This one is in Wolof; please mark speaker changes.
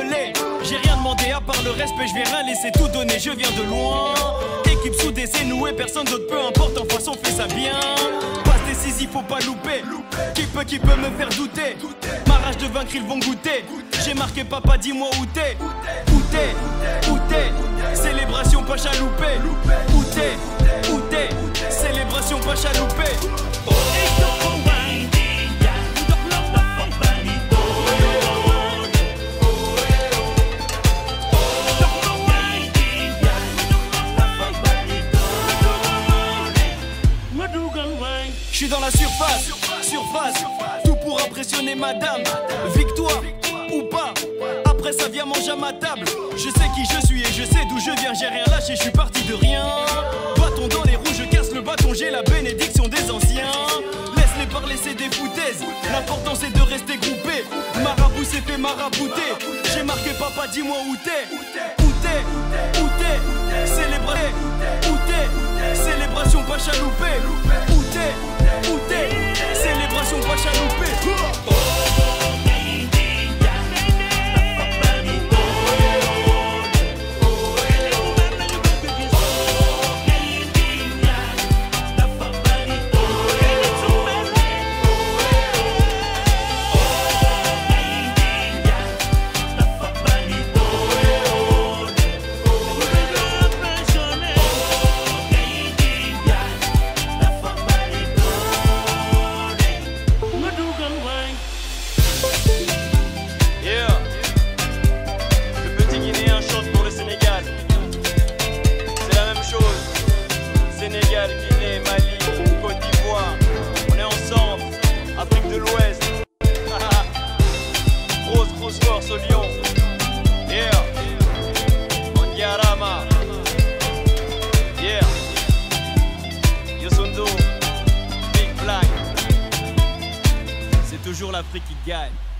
Speaker 1: l'ai. J'ai rien demandé à part le respect, je vais rien laisser tout donner, je viens de loin. Équipe soudée, c'est noué, personne d'autre, peu importe, en face on fait ça bien. Passe décisif, faut pas louper. Qui peut me faire douter? Ma rage de vaincre, ils vont goûter. J'ai marqué papa, dis-moi où t'es. Où t'es? Où t'es? Célébration pas chaloupé. Où t'es? Où t'es? Célébration pas chaloupé. J'suis dans la surface, tout pour impressionner madame. Victoire ou pas, après ça vient manger à ma table. Je sais qui je suis et je sais d'où je viens, j'ai rien lâché, je suis parti de rien. Bâton dans les roues, je casse le bâton, j'ai la bénédiction des anciens. Laisse-les parler, c'est des foutaises, l'important c'est de rester groupé. Marabout s'est fait marabouter, j'ai marqué papa, dis-moi où t'es. Où t'es? Où t'es? Célébrer. Où t'es? Célébration pas chaloupée. Où t'es? Où t'es? Célébration pas chaloupée. Sénégal, Guinée, Mali, Côte d'Ivoire, on est ensemble, Afrique de l'Ouest. grosse force au lion. Yeah, Ondiarama. Yeah, Yosundo, Big Black. C'est toujours l'Afrique qui gagne.